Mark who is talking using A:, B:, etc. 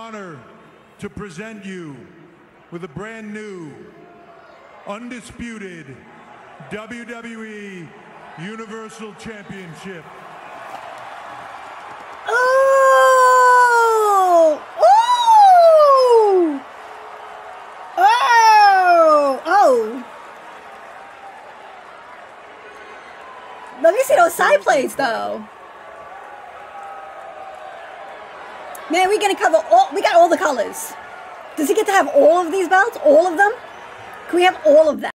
A: honor to present you with a brand new, undisputed WWE Universal Championship.
B: Oh! Oh! Oh! Oh! Let me see those side plates, though. Man, we're gonna cover all. We got all the colors. Does he get to have all of these belts? All of them? Can we have all of that?